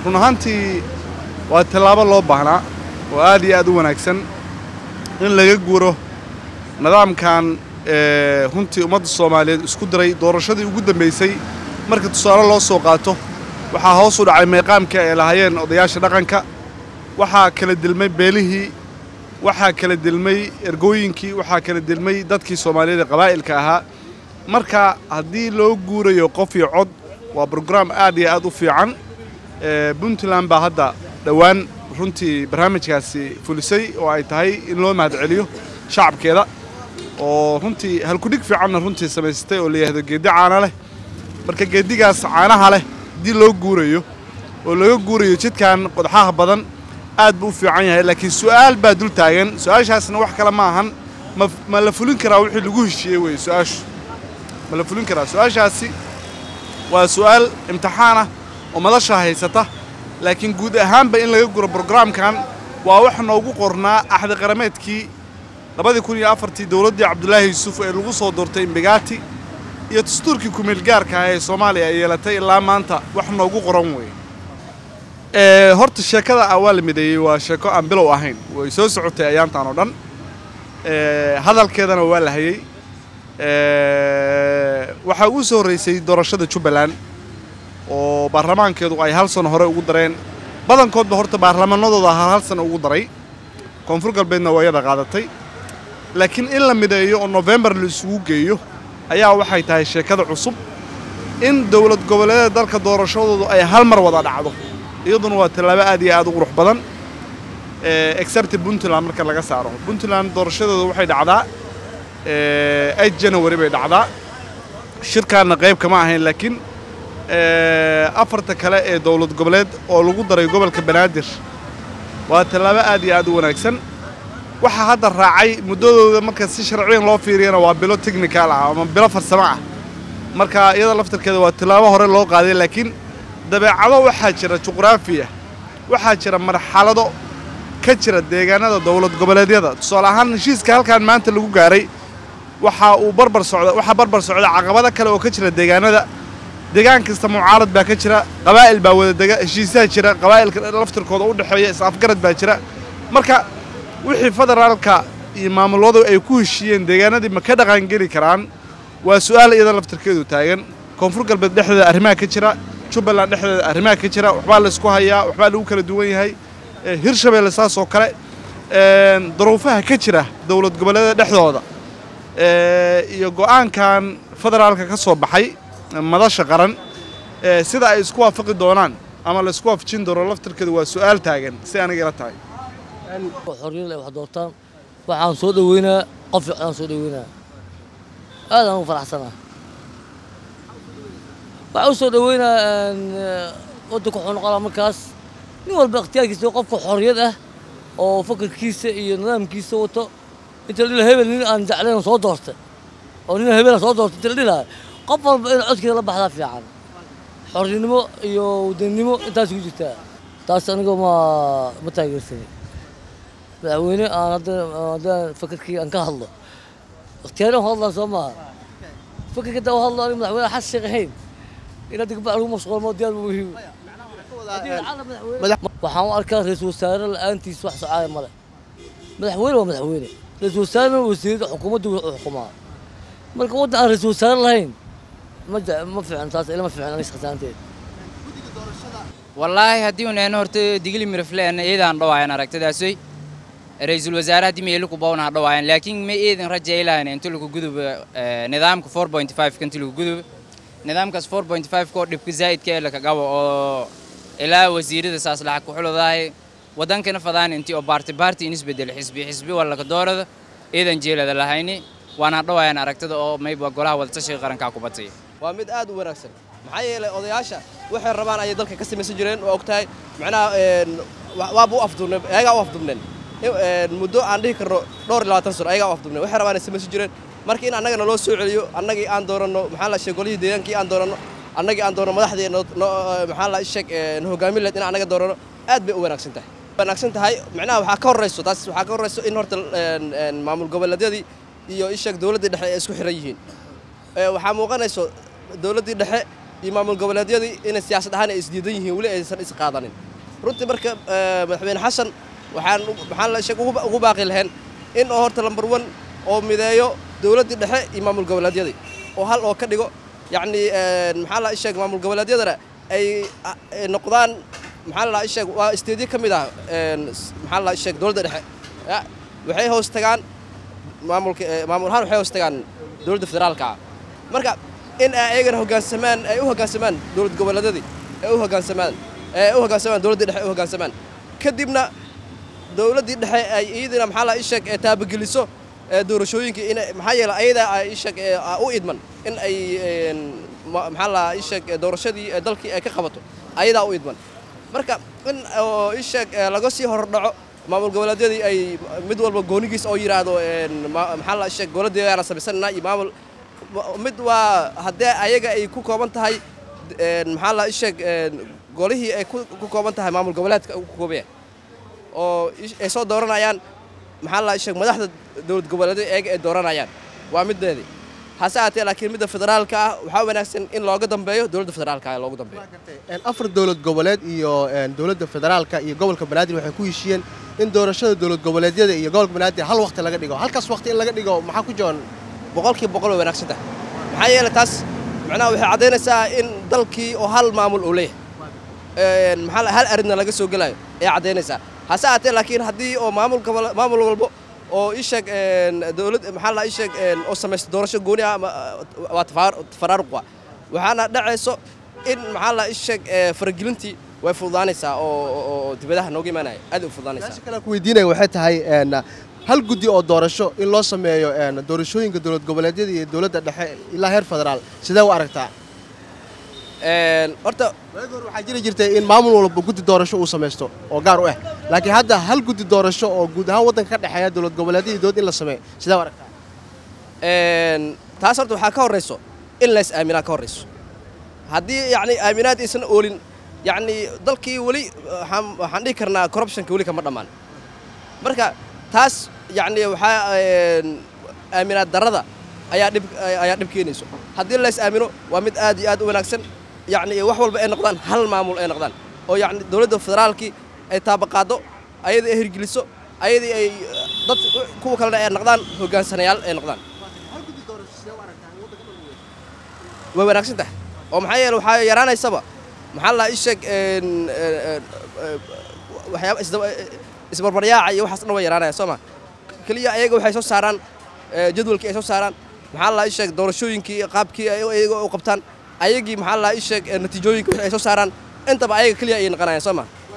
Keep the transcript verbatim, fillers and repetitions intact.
run ahaantii waa tallaabo loo baahnaa oo aad iyo aad u wanaagsan in laga guuro nidaamkan runtii ummadda Soomaaliyeed isku diray doorashadii ugu dambeysay marka tusaale loo soo qaato waxaa hoos u dhacay meeqaamka ay lahaayeen odayaasha dhaqanka waxaa kala dilmay beelihii waxaa kala dilmay ergooyinkii waxaa kala dilmay dadkii Soomaaliyeed qabaa'ilka ahaa marka haddii loo guurayo qof iyo cod waa program aad iyo aad u fiican Puntland baa hadda dhawaan runtii barnaamijkaasi fulisay oo ay tahay in loo mahadceliyo shacabkeeda oo runtii halku dhig fiican runtii samaystay oo leeyahay geedi caana leh marka geedigaas caanaha leh dii loo guurayo oo laga guurayo jidkan qodxaha badan aad buu fiican yahay laakiin su'aal baa dul taagan su'aashaasna wax kale ma ahan ma la fulin karaa wixii lagu heshiiyay way su'aashu ma la fulin karaa su'aashaasi waa su'aal imtixaan ah oo madasha haysata laakiin guud ahaanba in laga guro programkan waa wax noogu qornaa axdi qarameedkii labada kun iyo afartii dawladda Cabdullaahi Yuusuf ee lagu soo doortay Mbagati iyo dastuurkii ku meel gaarka ah ee Soomaaliya ay yeelatay ilaa maanta wax noogu qoran way ee horta sheekada awal mideeyay waa sheeko aan bilow ahayn way soo socotay ayaantan oo dhan ee hadalkeedana waa la hayay ee waxa uu soo horeysay doorashada Jubbaland oo baarlamaankeedu ay hal sano hore ugu dareen badankoodba horta baarlamaanadooda hal sano ugu daray koonfur galbeedna way yada qaadatay laakiin in la mideeyo oo November la isugu geeyo ayaa waxay tahay sheekada cusub in dawlad goboleedyada dalka doorashadoodu ay hal mar wada dhacdo iyaduna waa talaabo aad iyo aad u qurux badan ee except Puntland marka laga saaro Puntland doorashadoodu waxay dhacdaa ee ay January bay dhacdaa shirkaana qayb kama ahayn laakiin ee afarta kale ee dawlad goboleed oo lagu daray gobolka Banaadir waa talaabo aad iyo aad u wanaagsan waxa hadda raacay muddadooda marka si sharciyan loo fiiriyana waa bilo technical ah ama bilo farsamo ah marka iyada laftarkeeda waa talaabo hore loo qaaday laakiin dabeecado waxa jira juqraafiya waxa jira marxalado ka jira deegaanada dawlad goboleedyada tusaale ahaan heshiiska halkan maanta lagu gaaray waxa uu barbar socda waxa barbar socda caqabado kale oo ka jira deegaanada deegaan kasta mucaarad baa ka jira qabaa'il baa wada deega heshiisaha jira qabaa'ilka laftarkooda u dhaxeeya is-afgarad baa jira marka wixii federaalka iyo maamuladu ay ku heshiiyeen deegaanadii ma ka dhaqan geli karaan waa su'aal iyada laftarkeedu taagan koonfur galbeed dhexdeeda arrimaha ka jira Jubbaland dhexdeeda arrimaha ka jira waxba la isku hayaa waxba lagu kala duwan yahay Hirshabelle saas oo kale ee duruufaha ka jira dawlad goboleedyada dhexdooda ee iyo go'aankan federaalka ka soo baxay madasha qaran ee sida ay isku waafaqi doonaan ama la isku waafajin doono laftarkeedu waa su'aal taagan si aniga ila tahay xorriyada wax doortaan waxaan soo dhaweynaa qof aan soo dhaweynaa aad aan u faraxsanahay waxaan soo dhaweynaa waddanka wuxuu noqonaa markaas nin walba ikhtiyaarkiisa qofka xorriyad ah oo fakarkiisa iyo nidaamkiisa wato inta la hebel nin aan jeclayn soo doortay oo nin hebel soo doortay inta la dhilaay qof walba in codkiisa la baxdaa fiican xorriyadnimo iyo wadannimo intaas ku jirtaa taas aniga ma ma taageersanay madaxweyne aan hadda fakarkii aan ka hadlo اختيارهم والله سما فكر كده والله مدحوينه حس شيخين إلى دق بعضهم مشغول موديال مهم waxaan u arkaa ra'iisul wasaare la'aantii wax socday male madaxweyne waa madaxweyne ra'iisul wasaare wasiirada xukuumadda uu xukumaa marka wadda aan ra'iisul wasaare lahayn ma ma fiican taas ilama fiican aniga shaqaanteed wallahi hadii uu neen horta digli mirfleen eedaan dhawaayaan aragtidaasay ra'iisul wasaare hadii meel ku bawna dhawaayaan laakiin ma eedan rajaylaan inta lagu gudub nidaamka four point five kan lagu gudub nidaamkaas four point five ko dhibka zaidka ee la ka qabo oo ilaa wasiirada saas lacag ku xuladahay wadankana fadaan intii oo baarti baarti in isbedel xisbi xisbi wala ka doorada eedan jeelada lahayni waana dhawaayaan aragtida oo mayba golaha wada tashiga qaranka ku batay waa mid aad u wanaagsan maxay yeelay odayaasha waxay rabaan ay dalka ka sameeysan jireen oo ogtahay macnaha een waaba u afduubnay ayaga u afduubneen een muddo aan dhihi karno dhowr iyo labaatan sano ayaga u afduubnay waxay rabaan ay sameeysan jireen markii in annaga loo soo celiyo annagii aan doorano maxaa la sheegay golihii deegaankii aan doorano annagii aan doorano madaxdeena maxaa la sheeg in hogaamiye leed in annaga doorano aad bay u wanaagsan tahay wanaagsan tahay macnaha waxa ka horeyso taas waxa ka horeyso in horta een maamul goboleedyadii iyo isheeg dawladda dhexe ay isku xiran yihiin ee waxa muuqanayso dawladda dhexe iyo maamul goboleedyadii inay siyaasad ahaan ay isdiidan yihiin weli aysan is qaadanin runtii marka madaxweyne xasan waxaan waxaan la sheeg ugu baaqi lahayn in oo horta lambar one oo mideeyo dawladdii dhexe iyo maamul goboleedyadii oo hal oo ka dhigo yacni maxaa la sheeg maamul goboleedyadana ay noqdaan maxaa la sheeg waa isteedyo ka mid ah maxaa la sheeg dawladda dhexe waxay hoos tagaan maamulka maamul ahaan waxay hoos tagaan dawladda federaalka marka in ayagana hoggaansamaan ay u hoggaansamaan dawlad goboleedyadii ay u hoggaansamaan ay u hoggaansamaan dawladda dhexe ay u hoggaansamaan kadibna dawladdii dhexe ay iyadina maxaa la sheeg taabageliso doorashooyinka in maxaa yeelay ayada ay sheeg u idman in ay maxaa la sheeg doorashadii dalkii ay ka qabato ayadaa u idman marka in oo sheeg laga sii hor dhaco maamul goboleedyadii ay mid walba goonigiis oo yiraahdo maxaa la sheeg goboleedyada aan samaysanaa iyo maamul mid waa haddii ayaga ay ku kooban tahay maxaa la sheeg golihii ay ku kooban tahay maamul goboleedka ku koobaya oo ay soo dooranayaan maxaa la sheeg madaxda dawlad goboleedyada ayaga ay dooranayaan waa mideedii hase ahaatee laakiin midda federaalka ah waxaa wanaagsan in looga dambeeyo dawladda federaalka ah loogu dambeeyo afar dawlad goboleed iyo dawladda federaalka iyo gobolka banaadir waxay ku heshiiyeen in doorashada dawlad goboleedyada iyo gobolka banaadir hal waqti laga dhigo halkaas waqti in laga dhigo maxaa ku jaban boqolkiiba boqol way wanaagsan tahay maxaa yeelay taas macnaha waxay caddaynaysaa in dalkii oo hal maamul uu leeyahay maxaa hal arrinna laga soo gelayo ayay caddaynaysaa hase ahaatee laakiin haddii oo maamul maamul walbo oo ii sheeg dawlad maxaa la ii sheeg oo samaysta doorasho gooni ah waa tafaraaruq ah waxaana dhacayso in maxaa la ii sheeg faragelintii way fududaanaysaa oo dibadaha nooga imaanaya aad u fududaanaysaa meesha kale ku weydiinaya waxay tahay hal guddi oo doorasho in loo sameeyo doorashooyinka dawlad goboleedyada iyo dawladda dhexe ilaa heer federaal sidee u aragtaa horta waagi hore waxaa jiri jirtay in maamul walba guddi doorasho uu samaysto oo gaar u ah laakiin hadda hal guddi doorasho oo guud ahaan waddanka ka dhexeeya dawlad goboleedyada iyo dawlad in la sameeyo sidee u aragtaa taas horta waxaa ka horrayso in lays aaminaa ka horrayso haddii yacni aaminaad aysan oolin yacni dalkii weli waxaan dhihi karnaa corruptionka weli kama dhammaan marka taas yacni waxaa aaminaad darrada ayaa dhib ayaa dhib keenayso haddii lays aamino waa mid aad iyo aad u wanaagsan yacni wax walba ay noqdaan hal maamul ay noqdaan oo yacni dawladda federaalkii ay taabaqaado ayadii ay hirgeliso ayadii ay dad kuwa kalena ay noqdaan hoggaansanayaal ay noqdaan way wanaagsan tahay oo maxaa yeele waxaa yaraanaysaba maxaa la ii sheeg waxyaaba isbarbaryaaca iyo waxaas dhan way yaraanaya soo ma keliya ayaga waxay soo saaraan jadwalkii ay soo saaraan maxaa la ii sheeg doorashooyinkii qaabkii ayaga u qabtaan ayagii maxaa la ii sheeg natiijooyinka ay soo saaraan intaba ayaga keliya ayay naqanayaan soo ma